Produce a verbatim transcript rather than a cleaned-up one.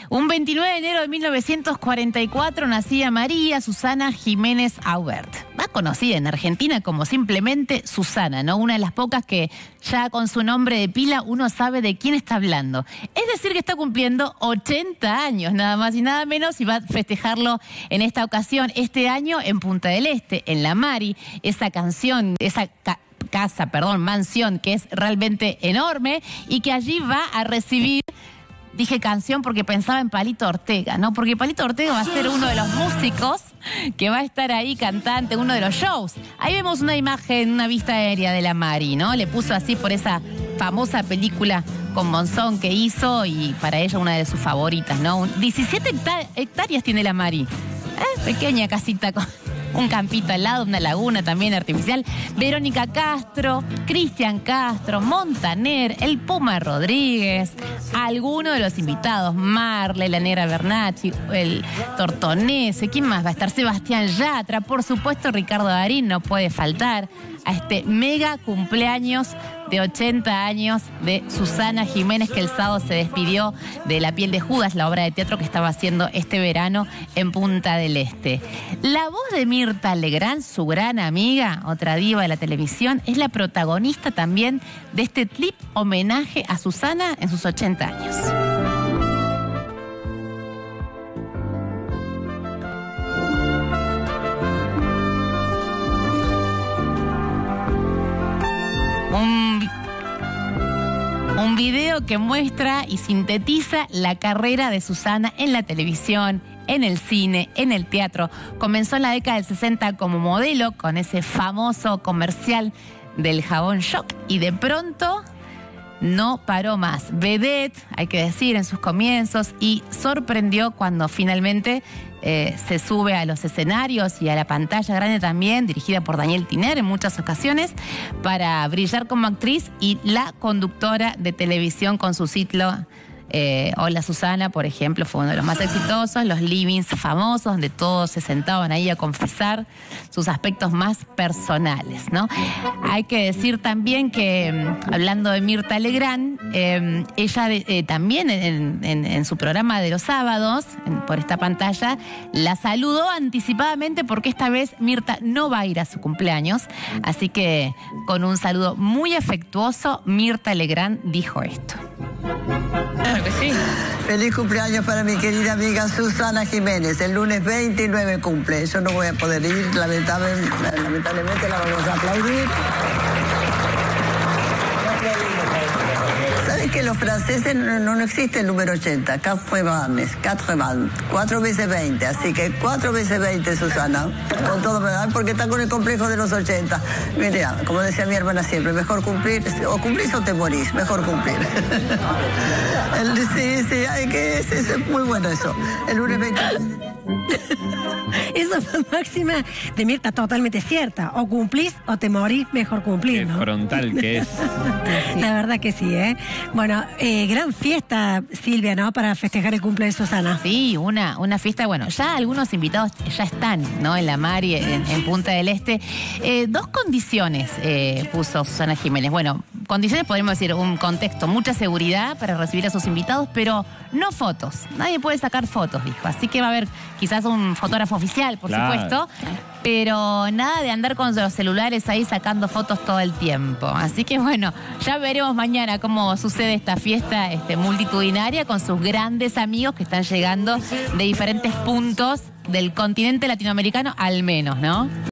Un veintinueve de enero de mil novecientos cuarenta y cuatro nacía María Susana Jiménez Aubert, más conocida en Argentina como simplemente Susana, ¿no? Una de las pocas que ya con su nombre de pila uno sabe de quién está hablando. Es decir, que está cumpliendo ochenta años, nada más y nada menos, y va a festejarlo en esta ocasión, este año en Punta del Este, en La Mari, esa canción, esa ca casa, perdón, mansión que es realmente enorme y que allí va a recibir. Dije canción porque pensaba en Palito Ortega, ¿no? Porque Palito Ortega va a ser uno de los músicos que va a estar ahí cantante, uno de los shows. Ahí vemos una imagen, una vista aérea de La Mari, ¿no? Le puso así por esa famosa película con Monzón que hizo y para ella una de sus favoritas, ¿no? diecisiete hectáreas tiene La Mari. ¿Eh? Pequeña casita con un campito al lado, una laguna también artificial. Verónica Castro, Cristian Castro, Montaner, el Puma Rodríguez, algunos de los invitados, Marle, la Negra Bernacchi, el Tortonese, ¿quién más va a estar? Sebastián Yatra, por supuesto Ricardo Darín no puede faltar a este mega cumpleaños de ochenta años de Susana Jiménez, que el sábado se despidió de La piel de Judas, la obra de teatro que estaba haciendo este verano en Punta del Este. La voz de Mirta Legrand, su gran amiga, otra diva de la televisión, es la protagonista también de este clip homenaje a Susana en sus ochenta años. Un, un video que muestra y sintetiza la carrera de Susana en la televisión, en el cine, en el teatro. Comenzó en la década del sesenta como modelo con ese famoso comercial del jabón Shock y de pronto no paró más. Vedette, hay que decir, en sus comienzos, y sorprendió cuando finalmente eh, se sube a los escenarios y a la pantalla grande también, dirigida por Daniel Tiner en muchas ocasiones, para brillar como actriz y la conductora de televisión con su ciclo Eh, Hola Susana, por ejemplo, fue uno de los más exitosos, los livings famosos, donde todos se sentaban ahí a confesar sus aspectos más personales, ¿no? Hay que decir también que, hablando de Mirta Legrand, eh, ella eh, también en, en, en su programa de los sábados, en, por esta pantalla, la saludó anticipadamente porque esta vez Mirta no va a ir a su cumpleaños, así que con un saludo muy afectuoso, Mirta Legrand dijo esto. Claro que sí. Feliz cumpleaños para mi querida amiga Susana Jiménez. El lunes veintinueve cumple. Yo no voy a poder ir, lamentablemente, lamentablemente la vamos a aplaudir. ¿Saben que los franceses no, no, no existe el número ochenta? ochenta, cuatro veces veinte. Así que cuatro veces veinte, Susana. Con todo, ¿verdad? Porque está con el complejo de los ochenta. Mira, como decía mi hermana siempre, mejor cumplir, o cumplís o te morís, mejor cumplir. El, sí, sí, hay que, es, es muy bueno eso. El lunes veintinueve. Esa máxima de Mirta totalmente cierta. O cumplís o te morís, mejor cumplir, ¿no? Qué frontal que es. La verdad que sí, ¿eh? Bueno, eh, gran fiesta, Silvia, ¿no? Para festejar el cumple de Susana. Sí, una, una fiesta, bueno, ya algunos invitados ya están, ¿no? En La Mari, en, en Punta del Este. Eh, dos condiciones eh, puso Susana Jiménez. Bueno, condiciones podríamos decir, un contexto, mucha seguridad para recibir a sus invitados, pero no fotos. Nadie puede sacar fotos, dijo. Así que va a haber quizás un fotógrafo oficial, por claro. supuesto, pero nada de andar con los celulares ahí sacando fotos todo el tiempo. Así que bueno, ya veremos mañana cómo sucede esta fiesta este, multitudinaria con sus grandes amigos que están llegando de diferentes puntos del continente latinoamericano, al menos, ¿no?